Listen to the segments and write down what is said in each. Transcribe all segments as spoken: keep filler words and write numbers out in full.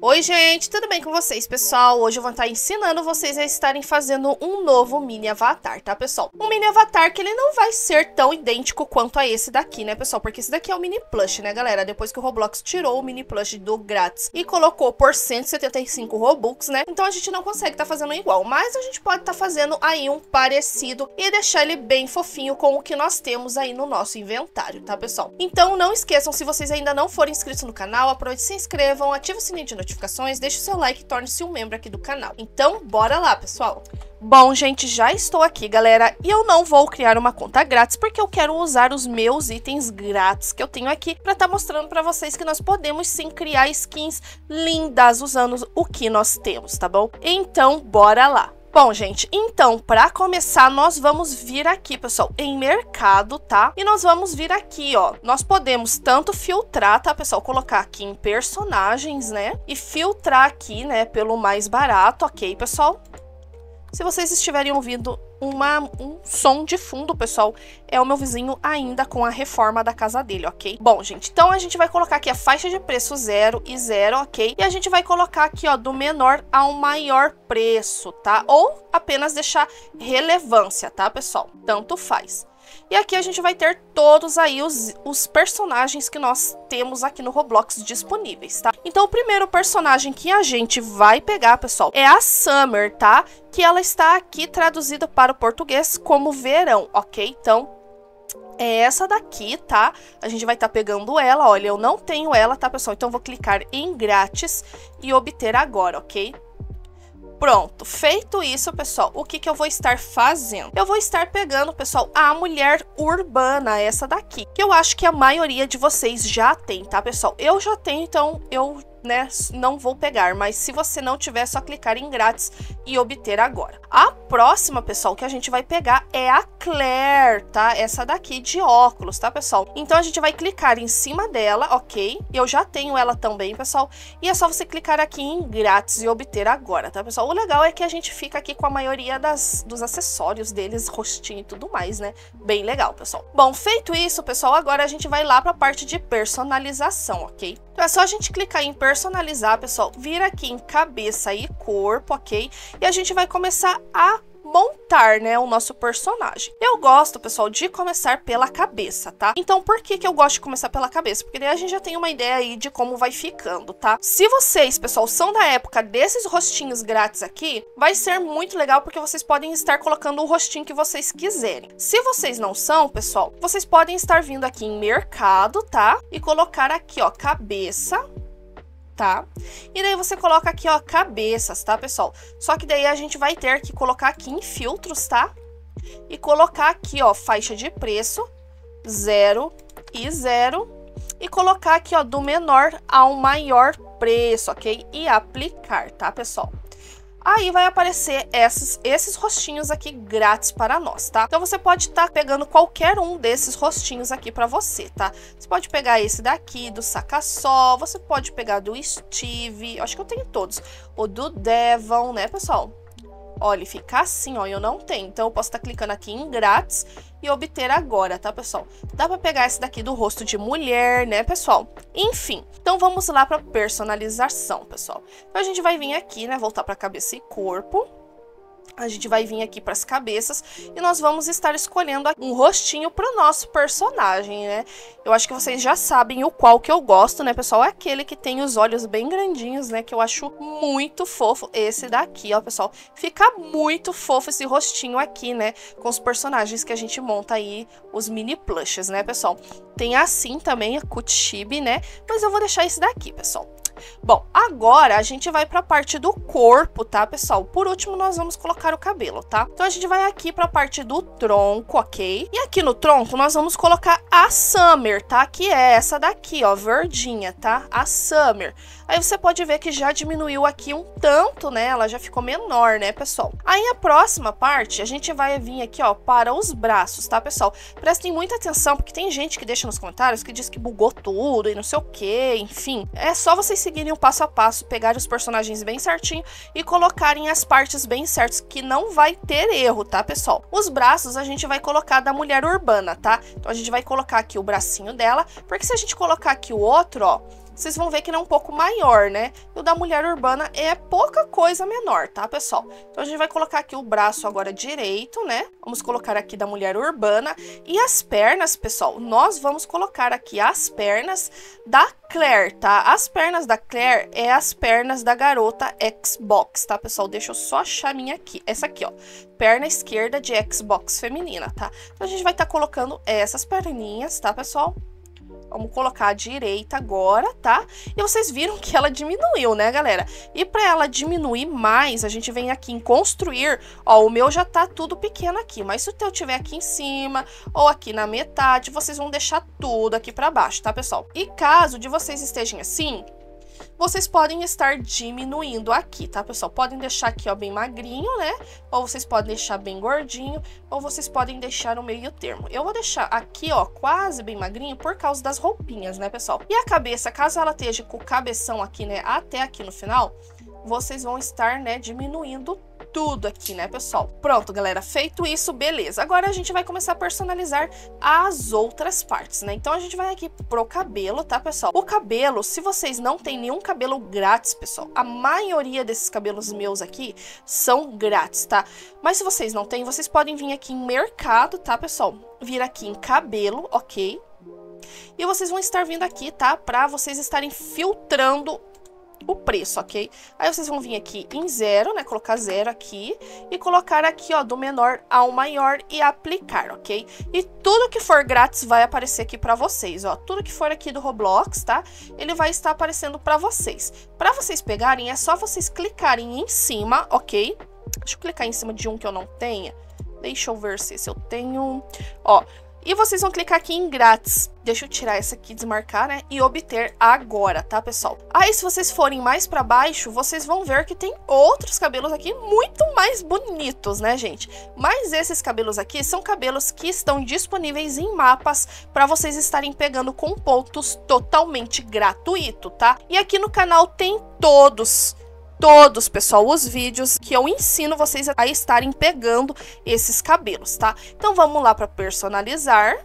Oi gente, tudo bem com vocês, pessoal? Hoje eu vou estar ensinando vocês a estarem fazendo um novo mini avatar, tá, pessoal? Um mini avatar que ele não vai ser tão idêntico quanto a esse daqui, né, pessoal? Porque esse daqui é o mini plush, né, galera? Depois que o Roblox tirou o mini plush do grátis e colocou por cento e setenta e cinco Robux, né? Então a gente não consegue estar fazendo igual, mas a gente pode estar fazendo aí um parecido e deixar ele bem fofinho com o que nós temos aí no nosso inventário, tá, pessoal? Então não esqueçam, se vocês ainda não forem inscritos no canal, aproveite e se inscrevam, ative o sininho de notificações, deixe o seu like e torne-se um membro aqui do canal. Então, bora lá, pessoal! Bom, gente, já estou aqui, galera, e eu não vou criar uma conta grátis porque eu quero usar os meus itens grátis que eu tenho aqui para estar mostrando para vocês que nós podemos sim criar skins lindas usando o que nós temos, tá bom? Então, bora lá! Bom, gente, então, para começar, nós vamos vir aqui, pessoal, em mercado, tá? E nós vamos vir aqui, ó. Nós podemos tanto filtrar, tá, pessoal? Colocar aqui em personagens, né? E filtrar aqui, né, pelo mais barato, ok, pessoal? Se vocês estiverem ouvindo uma, um som de fundo, pessoal, é o meu vizinho ainda com a reforma da casa dele, ok? Bom, gente, então a gente vai colocar aqui a faixa de preço zero e zero, ok? E a gente vai colocar aqui, ó, do menor ao maior preço, tá? Ou apenas deixar relevância, tá, pessoal? Tanto faz. E aqui a gente vai ter todos aí os, os personagens que nós temos aqui no Roblox disponíveis, tá? Então o primeiro personagem que a gente vai pegar, pessoal, é a Summer, tá? Que ela está aqui traduzida para o português como verão, ok? Então é essa daqui, tá? A gente vai estar tá pegando ela, olha, eu não tenho ela, tá, pessoal? Então eu vou clicar em grátis e obter agora, ok? Pronto, feito isso, pessoal, o que que eu vou estar fazendo? Eu vou estar pegando, pessoal, a mulher urbana, essa daqui, que eu acho que a maioria de vocês já tem, tá, pessoal? Eu já tenho, então eu, né, não vou pegar, mas se você não tiver, é só clicar em grátis e obter agora. A próxima, pessoal, que a gente vai pegar é a Claire, tá? Essa daqui de óculos, tá, pessoal? Então a gente vai clicar em cima dela, ok? Eu já tenho ela também, pessoal, e é só você clicar aqui em grátis e obter agora, tá, pessoal? O legal é que a gente fica aqui com a maioria das, dos acessórios deles, rostinho e tudo mais, né? Bem legal, pessoal. Bom, feito isso, pessoal, agora a gente vai lá para a parte de personalização, ok? Então é só a gente clicar em personalizar, pessoal, vir aqui em cabeça e corpo, ok? E a gente vai começar a montar, né, o nosso personagem. Eu gosto, pessoal, de começar pela cabeça, tá? Então, por que que eu gosto de começar pela cabeça? Porque daí a gente já tem uma ideia aí de como vai ficando, tá? Se vocês, pessoal, são da época desses rostinhos grátis aqui, vai ser muito legal porque vocês podem estar colocando o rostinho que vocês quiserem. Se vocês não são, pessoal, vocês podem estar vindo aqui em mercado, tá? E colocar aqui, ó, cabeça, tá? E daí você coloca aqui, ó, cabeças, tá, pessoal? Só que daí a gente vai ter que colocar aqui em filtros, tá? E colocar aqui, ó, faixa de preço, zero e zero. E colocar aqui, ó, do menor ao maior preço, ok? E aplicar, tá, pessoal? Aí vai aparecer esses, esses rostinhos aqui grátis para nós, tá? Então você pode estar tá pegando qualquer um desses rostinhos aqui para você, tá? Você pode pegar esse daqui, do Saca-Só, você pode pegar do Steve, acho que eu tenho todos. O do Devon, né, pessoal? Olha, fica assim, ó, eu não tenho. Então eu posso estar tá clicando aqui em grátis e obter agora, tá, pessoal? Dá pra pegar esse daqui do rosto de mulher, né, pessoal? Enfim, então vamos lá pra personalização, pessoal. Então a gente vai vir aqui, né, voltar pra cabeça e corpo. A gente vai vir aqui para as cabeças e nós vamos estar escolhendo um rostinho para o nosso personagem, né? Eu acho que vocês já sabem o qual que eu gosto, né, pessoal? É aquele que tem os olhos bem grandinhos, né? Que eu acho muito fofo. Esse daqui, ó, pessoal. Fica muito fofo esse rostinho aqui, né? Com os personagens que a gente monta aí, os mini plushes, né, pessoal? Tem assim também a Kutchibi, né? Mas eu vou deixar esse daqui, pessoal. Bom, agora a gente vai para a parte do corpo, tá, pessoal? Por último, nós vamos colocar o cabelo, tá? Então a gente vai aqui para a parte do tronco, ok? E aqui no tronco nós vamos colocar a Summer, tá? Que é essa daqui, ó, verdinha, tá? A Summer. Aí você pode ver que já diminuiu aqui um tanto, né? Ela já ficou menor, né, pessoal? Aí a próxima parte, a gente vai vir aqui, ó, para os braços, tá, pessoal? Prestem muita atenção, porque tem gente que deixa nos comentários que diz que bugou tudo e não sei o que, enfim. É só vocês seguirem o passo a passo, pegarem os personagens bem certinho e colocarem as partes bem certas, que não vai ter erro, tá, pessoal? Os braços a gente vai colocar da mulher urbana, tá? Então a gente vai colocar aqui o bracinho dela, porque se a gente colocar aqui o outro, ó, vocês vão ver que ele é um pouco maior, né? E o da mulher urbana é pouca coisa menor, tá, pessoal? Então a gente vai colocar aqui o braço agora direito, né? Vamos colocar aqui da mulher urbana. E as pernas, pessoal, nós vamos colocar aqui as pernas da Claire, tá? As pernas da Claire é as pernas da garota Xbox, tá, pessoal? Deixa eu só achar a minha aqui. Essa aqui, ó. Perna esquerda de Xbox feminina, tá? Então a gente vai estar tá colocando essas perninhas, tá, pessoal? Vamos colocar a direita agora, tá? E vocês viram que ela diminuiu, né, galera? E para ela diminuir mais, a gente vem aqui em construir. Ó, o meu já tá tudo pequeno aqui, mas se o teu tiver aqui em cima ou aqui na metade, vocês vão deixar tudo aqui para baixo, tá, pessoal? E caso de vocês estejam assim, vocês podem estar diminuindo aqui, tá, pessoal? Podem deixar aqui, ó, bem magrinho, né? Ou vocês podem deixar bem gordinho, ou vocês podem deixar no meio termo. Eu vou deixar aqui, ó, quase bem magrinho por causa das roupinhas, né, pessoal? E a cabeça, caso ela esteja com o cabeção aqui, né, até aqui no final, vocês vão estar, né, diminuindo tudo aqui, né, pessoal? Pronto, galera, feito isso, beleza. Agora a gente vai começar a personalizar as outras partes, né? Então a gente vai aqui pro cabelo, tá, pessoal? O cabelo, se vocês não têm nenhum cabelo grátis, pessoal, a maioria desses cabelos meus aqui são grátis, tá? Mas se vocês não têm, vocês podem vir aqui em mercado, tá, pessoal? Vir aqui em cabelo, ok? E vocês vão estar vindo aqui, tá? Pra vocês estarem filtrando o preço, ok? Aí vocês vão vir aqui em zero, né? Colocar zero aqui e colocar aqui, ó, do menor ao maior e aplicar, ok? E tudo que for grátis vai aparecer aqui pra vocês, ó. Tudo que for aqui do Roblox, tá? Ele vai estar aparecendo pra vocês. Pra vocês pegarem, é só vocês clicarem em cima, ok? Deixa eu clicar em cima de um que eu não tenha. Deixa eu ver se esse eu tenho. Ó. E vocês vão clicar aqui em grátis. Deixa eu tirar essa aqui, desmarcar, né? E obter agora, tá, pessoal? Aí, se vocês forem mais pra baixo, vocês vão ver que tem outros cabelos aqui muito mais bonitos, né, gente? Mas esses cabelos aqui são cabelos que estão disponíveis em mapas pra vocês estarem pegando com pontos totalmente gratuito, tá? E aqui no canal tem todos... Todos, pessoal, os vídeos que eu ensino vocês a estarem pegando esses cabelos, tá? Então, vamos lá para personalizar.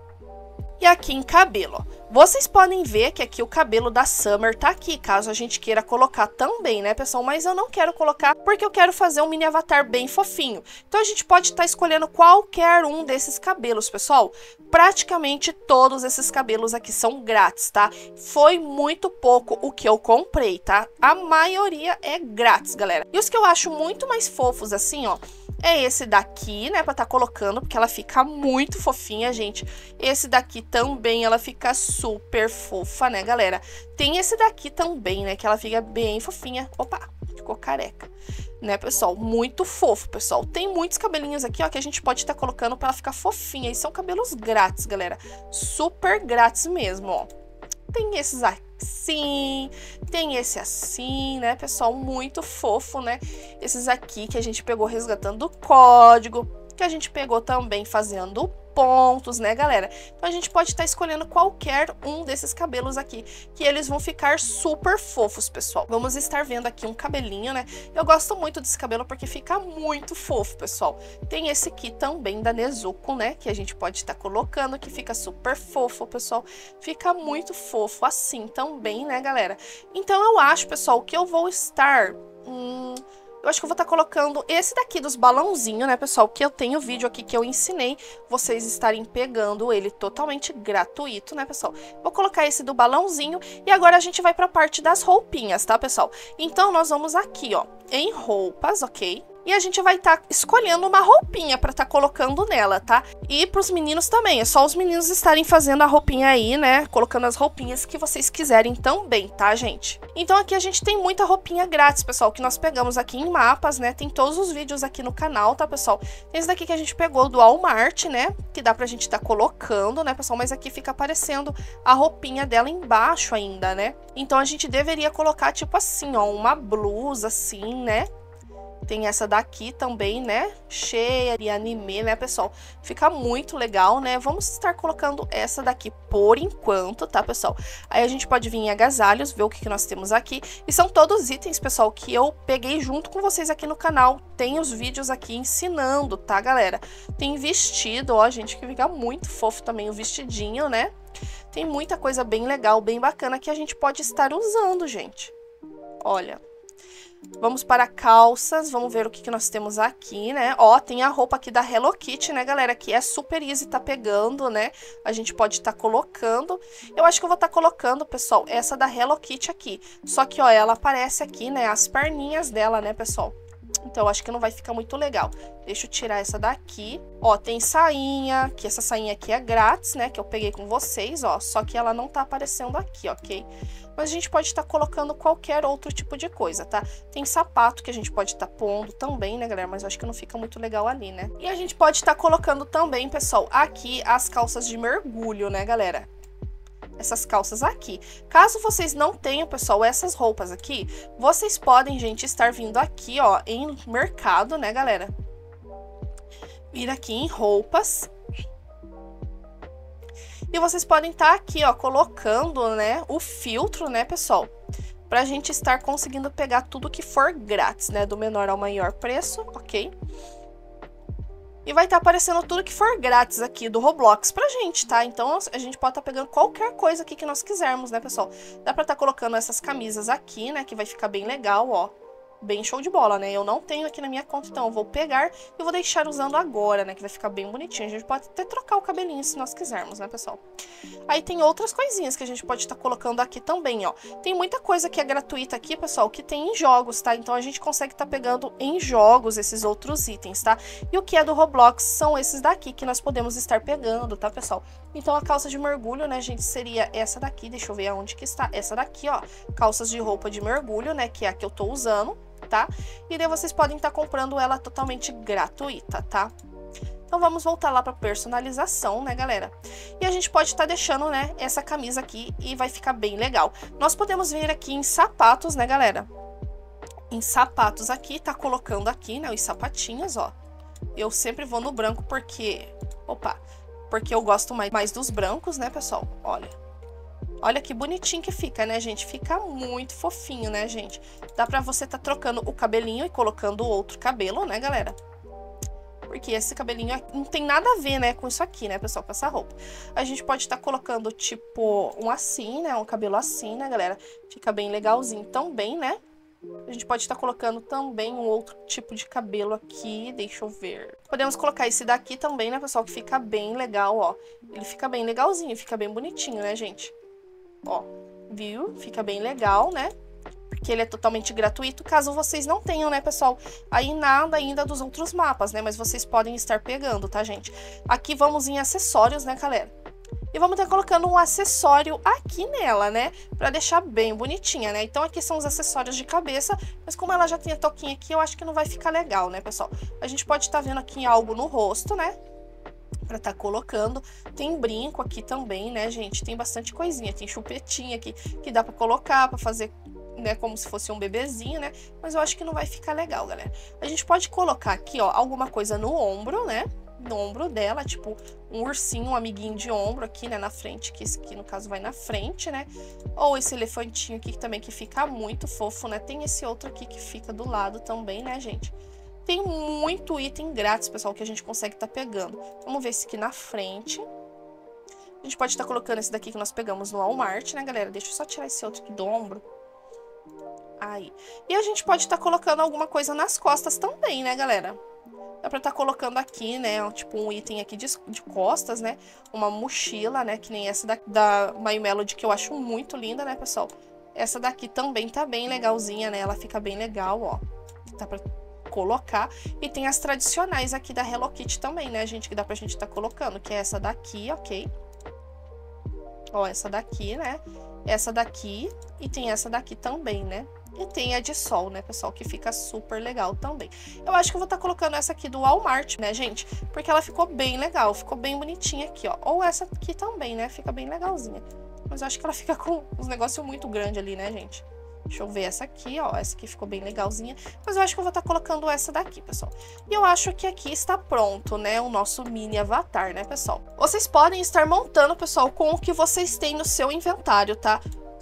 E aqui em cabelo, ó, vocês podem ver que aqui o cabelo da Summer tá aqui, caso a gente queira colocar também, né, pessoal? Mas eu não quero colocar porque eu quero fazer um mini avatar bem fofinho. Então, a gente pode estar escolhendo qualquer um desses cabelos, pessoal. Praticamente todos esses cabelos aqui são grátis, tá? Foi muito pouco o que eu comprei, tá? A maioria é grátis, galera. E os que eu acho muito mais fofos, assim, ó, é esse daqui, né, pra tá colocando, porque ela fica muito fofinha, gente. Esse daqui também, ela fica super fofa, né, galera? Tem esse daqui também, né, que ela fica bem fofinha. Opa, ficou careca. Né, pessoal? Muito fofo, pessoal. Tem muitos cabelinhos aqui, ó, que a gente pode estar colocando pra ela ficar fofinha. E são cabelos grátis, galera. Super grátis mesmo, ó. Tem esses assim, tem esse assim, né, pessoal? Muito fofo, né? Esses aqui que a gente pegou resgatando o código, que a gente pegou também fazendo pontos, né, galera? Então a gente pode estar escolhendo qualquer um desses cabelos aqui, que eles vão ficar super fofos, pessoal. Vamos estar vendo aqui um cabelinho, né? Eu gosto muito desse cabelo porque fica muito fofo, pessoal. Tem esse aqui também da Nezuko, né? Que a gente pode estar colocando, que fica super fofo, pessoal. Fica muito fofo assim também, né, galera? Então eu acho, pessoal, que eu vou estar... Hum, eu acho que eu vou estar colocando esse daqui dos balãozinhos, né, pessoal? Que eu tenho vídeo aqui que eu ensinei vocês estarem pegando ele totalmente gratuito, né, pessoal? Vou colocar esse do balãozinho e agora a gente vai pra parte das roupinhas, tá, pessoal? Então, nós vamos aqui, ó, em roupas, ok? E a gente vai estar tá escolhendo uma roupinha pra estar tá colocando nela, tá? E pros meninos também, é só os meninos estarem fazendo a roupinha aí, né? Colocando as roupinhas que vocês quiserem também, tá, gente? Então aqui a gente tem muita roupinha grátis, pessoal, que nós pegamos aqui em mapas, né? Tem todos os vídeos aqui no canal, tá, pessoal? Tem esse daqui que a gente pegou do Walmart, né? Que dá pra gente estar tá colocando, né, pessoal? Mas aqui fica aparecendo a roupinha dela embaixo ainda, né? Então a gente deveria colocar, tipo assim, ó, uma blusa assim, né? Tem essa daqui também, né? Cheia de anime, né, pessoal? Fica muito legal, né? Vamos estar colocando essa daqui por enquanto, tá, pessoal? Aí a gente pode vir em agasalhos, ver o que, que nós temos aqui. E são todos itens, pessoal, que eu peguei junto com vocês aqui no canal. Tem os vídeos aqui ensinando, tá, galera? Tem vestido, ó, gente, que fica muito fofo também o vestidinho, né? Tem muita coisa bem legal, bem bacana que a gente pode estar usando, gente. Olha. Vamos para calças, vamos ver o que, que nós temos aqui, né? Ó, tem a roupa aqui da Hello Kitty, né, galera? Que é super easy, tá pegando, né? A gente pode estar tá colocando. Eu acho que eu vou estar tá colocando, pessoal, essa da Hello Kitty aqui. Só que, ó, ela aparece aqui, né? As perninhas dela, né, pessoal? Então, eu acho que não vai ficar muito legal. Deixa eu tirar essa daqui. Ó, tem sainha, que essa sainha aqui é grátis, né? Que eu peguei com vocês, ó. Só que ela não tá aparecendo aqui, ok? Mas a gente pode estar tá colocando qualquer outro tipo de coisa, tá? Tem sapato que a gente pode estar tá pondo também, né, galera? Mas eu acho que não fica muito legal ali, né? E a gente pode estar tá colocando também, pessoal, aqui as calças de mergulho, né, galera? Essas calças aqui. Caso vocês não tenham, pessoal, essas roupas aqui, vocês podem, gente, estar vindo aqui, ó, em mercado, né, galera? Vir aqui em roupas. E vocês podem estar aqui, ó, colocando, né, o filtro, né, pessoal? Pra gente estar conseguindo pegar tudo que for grátis, né, do menor ao maior preço, ok? E vai estar aparecendo tudo que for grátis aqui do Roblox pra gente, tá? Então, a gente pode estar pegando qualquer coisa aqui que nós quisermos, né, pessoal? Dá pra estar colocando essas camisas aqui, né, que vai ficar bem legal, ó. Bem show de bola, né? Eu não tenho aqui na minha conta, então eu vou pegar e vou deixar usando agora, né? Que vai ficar bem bonitinho. A gente pode até trocar o cabelinho se nós quisermos, né, pessoal? Aí tem outras coisinhas que a gente pode estar colocando aqui também, ó. Tem muita coisa que é gratuita aqui, pessoal, que tem em jogos, tá? Então a gente consegue estar pegando em jogos esses outros itens, tá? E o que é do Roblox são esses daqui que nós podemos estar pegando, tá, pessoal? Então a calça de mergulho, né, gente, seria essa daqui. Deixa eu ver aonde que está. Essa daqui, ó. Calças de roupa de mergulho, né, que é a que eu tô usando. Tá? E daí vocês podem estar comprando ela totalmente gratuita, tá? Então vamos voltar lá para personalização, né, galera? E a gente pode estar deixando, né, essa camisa aqui e vai ficar bem legal. Nós podemos vir aqui em sapatos, né, galera? Em sapatos aqui, tá colocando aqui, né, os sapatinhos, ó. Eu sempre vou no branco porque... Opa! Porque eu gosto mais, mais dos brancos, né, pessoal? Olha. Olha que bonitinho que fica, né, gente? Fica muito fofinho, né, gente? Dá pra você tá trocando o cabelinho e colocando outro cabelo, né, galera? Porque esse cabelinho não tem nada a ver, né, com isso aqui, né, pessoal? Com essa roupa. A gente pode estar tá colocando, tipo, um assim, né? Um cabelo assim, né, galera? Fica bem legalzinho também, né? A gente pode estar tá colocando também um outro tipo de cabelo aqui, deixa eu ver. Podemos colocar esse daqui também, né, pessoal? Que fica bem legal, ó. Ele fica bem legalzinho, fica bem bonitinho, né, gente? Ó, viu? Fica bem legal, né? Porque ele é totalmente gratuito, caso vocês não tenham, né, pessoal? Aí nada ainda dos outros mapas, né? Mas vocês podem estar pegando, tá, gente? Aqui vamos em acessórios, né, galera? E vamos estar colocando um acessório aqui nela, né? Pra deixar bem bonitinha, né? Então aqui são os acessórios de cabeça, mas como ela já tem a touquinha aqui, eu acho que não vai ficar legal, né, pessoal? A gente pode estar vendo aqui algo no rosto, né? Pra tá colocando. Tem brinco aqui também, né, gente? Tem bastante coisinha. Tem chupetinha aqui que dá pra colocar, pra fazer, né, como se fosse um bebezinho, né? Mas eu acho que não vai ficar legal, galera. A gente pode colocar aqui, ó, alguma coisa no ombro, né? No ombro dela, tipo um ursinho, um amiguinho de ombro aqui, né, na frente, que esse aqui, no caso, vai na frente, né? Ou esse elefantinho aqui também, que fica muito fofo, né? Tem esse outro aqui que fica do lado também, né, gente? Tem muito item grátis, pessoal, que a gente consegue estar tá pegando. Vamos ver esse aqui na frente. A gente pode estar tá colocando esse daqui que nós pegamos no Walmart, né, galera? Deixa eu só tirar esse outro aqui do ombro. Aí. E a gente pode estar tá colocando alguma coisa nas costas também, né, galera? Dá pra estar tá colocando aqui, né, tipo um item aqui de, de costas, né? Uma mochila, né, que nem essa da, da My Melody, que eu acho muito linda, né, pessoal? Essa daqui também tá bem legalzinha, né? Ela fica bem legal, ó. Dá pra colocar. E tem as tradicionais aqui da Hello Kitty também, né, gente? Que dá pra gente tá colocando, que é essa daqui, ok? Ó, essa daqui, né? Essa daqui e tem essa daqui também, né? E tem a de sol, né, pessoal? Que fica super legal também. Eu acho que eu vou estar tá colocando essa aqui do Walmart, né, gente? Porque ela ficou bem legal, ficou bem bonitinha aqui, ó. Ou essa aqui também, né? Fica bem legalzinha. Mas eu acho que ela fica com uns negócios muito grandes ali, né, gente? Deixa eu ver essa aqui, ó. Essa aqui ficou bem legalzinha. Mas eu acho que eu vou estar tá colocando essa daqui, pessoal. E eu acho que aqui está pronto, né? O nosso mini avatar, né, pessoal? Vocês podem estar montando, pessoal, com o que vocês têm no seu inventário, tá?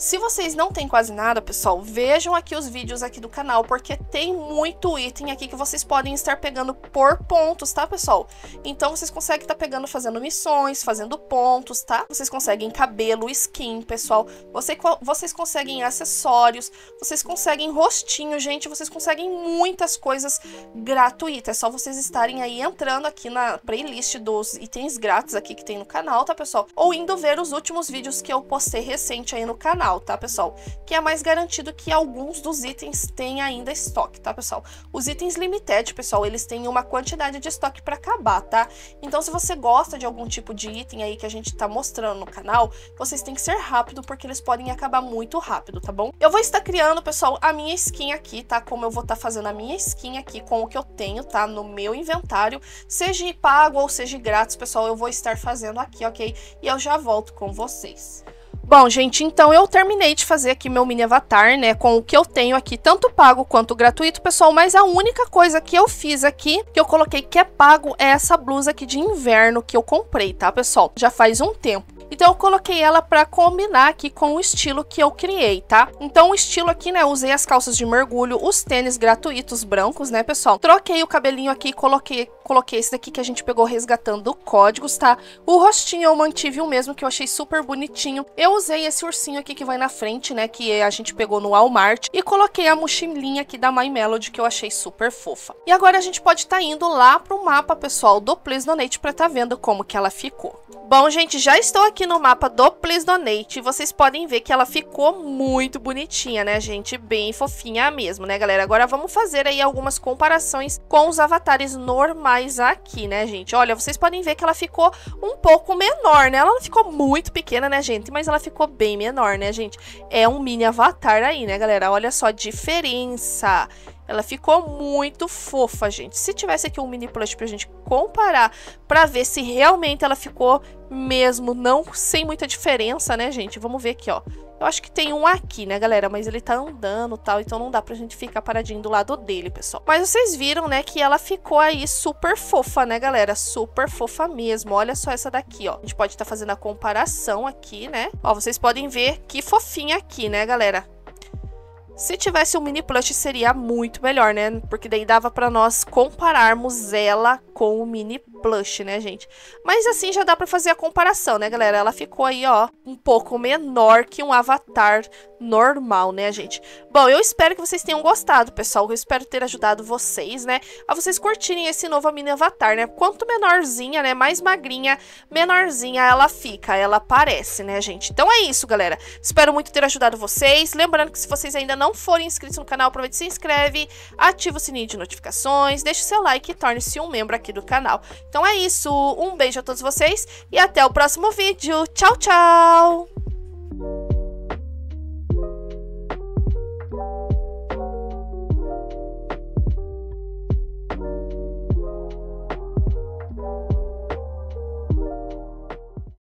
Se vocês não têm quase nada, pessoal, vejam aqui os vídeos aqui do canal, porque tem muito item aqui que vocês podem estar pegando por pontos, tá, pessoal? Então vocês conseguem estar pegando, fazendo missões, fazendo pontos, tá? Vocês conseguem cabelo, skin, pessoal. Você, vocês conseguem acessórios, vocês conseguem rostinho, gente. Vocês conseguem muitas coisas gratuitas. É só vocês estarem aí entrando aqui na playlist dos itens grátis aqui que tem no canal, tá, pessoal? Ou indo ver os últimos vídeos que eu postei recente aí no canal, tá, pessoal? Que é mais garantido que alguns dos itens têm ainda estoque, tá, pessoal? Os itens limited, pessoal, eles têm uma quantidade de estoque para acabar, tá? Então, se você gosta de algum tipo de item aí que a gente tá mostrando no canal, vocês têm que ser rápido, porque eles podem acabar muito rápido, tá bom? Eu vou estar criando, pessoal, a minha skin aqui, tá? Como eu vou estar fazendo a minha skin aqui com o que eu tenho, tá? No meu inventário, seja pago ou seja grátis, pessoal, eu vou estar fazendo aqui, ok? E eu já volto com vocês. Bom, gente, então eu terminei de fazer aqui meu mini avatar, né, com o que eu tenho aqui, tanto pago quanto gratuito, pessoal, mas a única coisa que eu fiz aqui, que eu coloquei que é pago, é essa blusa aqui de inverno que eu comprei, tá, pessoal? Já faz um tempo. Então eu coloquei ela pra combinar aqui com o estilo que eu criei, tá? Então o estilo aqui, né, eu usei as calças de mergulho, os tênis gratuitos brancos, né, pessoal? Troquei o cabelinho aqui e coloquei, coloquei esse daqui que a gente pegou resgatando códigos, tá? O rostinho eu mantive o mesmo, que eu achei super bonitinho. Eu usei esse ursinho aqui que vai na frente, né, que a gente pegou no Walmart. E coloquei a mochilinha aqui da My Melody, que eu achei super fofa. E agora a gente pode estar tá indo lá pro mapa, pessoal, do Please Donate pra tá vendo como que ela ficou. Bom, gente, já estou aqui no mapa do Please Donate e vocês podem ver que ela ficou muito bonitinha, né, gente? Bem fofinha mesmo, né, galera? Agora vamos fazer aí algumas comparações com os avatares normais aqui, né, gente? Olha, vocês podem ver que ela ficou um pouco menor, né? Ela não ficou muito pequena, né, gente? Mas ela ficou bem menor, né, gente? É um mini avatar aí, né, galera? Olha só a diferença. Ela ficou muito fofa, gente. Se tivesse aqui um mini plush pra gente comparar, pra ver se realmente ela ficou mesmo, não sem muita diferença, né, gente? Vamos ver aqui, ó. Eu acho que tem um aqui, né, galera? Mas ele tá andando e tal, então não dá pra gente ficar paradinho do lado dele, pessoal. Mas vocês viram, né, que ela ficou aí super fofa, né, galera? Super fofa mesmo. Olha só essa daqui, ó. A gente pode estar tá fazendo a comparação aqui, né? Ó, vocês podem ver que fofinha aqui, né, galera? Se tivesse um mini plush seria muito melhor, né? Porque daí dava pra nós compararmos ela com o mini plush, né, gente? Mas assim já dá pra fazer a comparação, né, galera? Ela ficou aí, ó, um pouco menor que um avatar normal, né, gente? Bom, eu espero que vocês tenham gostado, pessoal. Eu espero ter ajudado vocês, né, a vocês curtirem esse novo mini avatar, né? Quanto menorzinha, né, mais magrinha, menorzinha ela fica, ela parece, né, gente? Então é isso, galera. Espero muito ter ajudado vocês. Lembrando que se vocês ainda não forem inscritos no canal, aproveite e se inscreve, ativa o sininho de notificações, deixe o seu like e torne-se um membro aqui do canal. Então é isso, um beijo a todos vocês e até o próximo vídeo. Tchau, tchau!